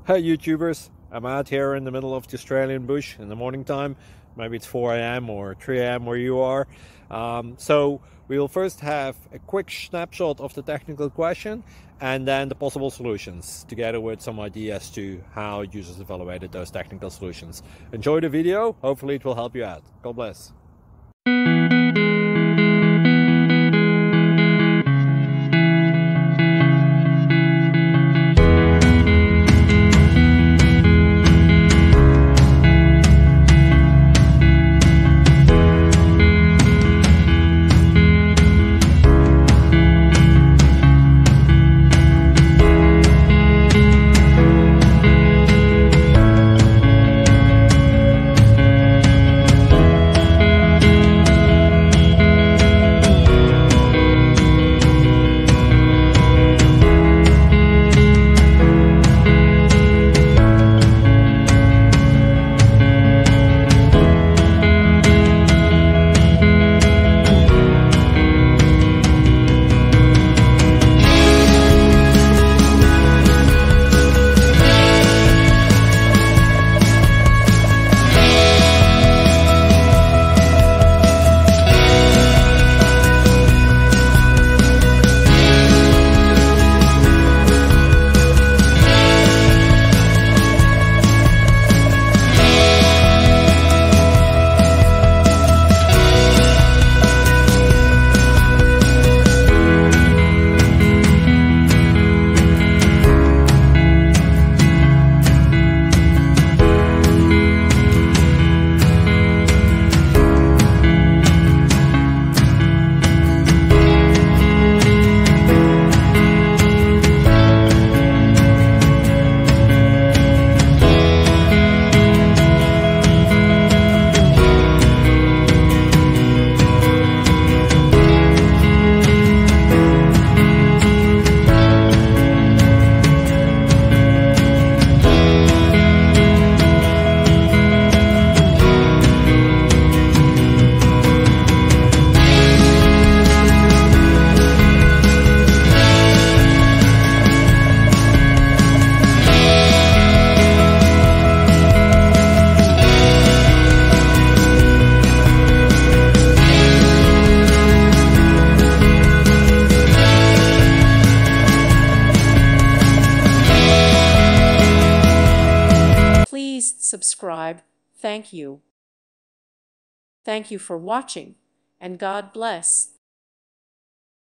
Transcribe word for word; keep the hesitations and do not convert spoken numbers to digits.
Hey YouTubers, I'm out here in the middle of the Australian bush in the morning time. Maybe it's four A M or three A M where you are. Um, so we'll first have a quick snapshot of the technical question and then the possible solutions, together with some ideas to how users evaluated those technical solutions. Enjoy the video, hopefully it will help you out. God bless. Please subscribe. Thank you. Thank you for watching, and God bless.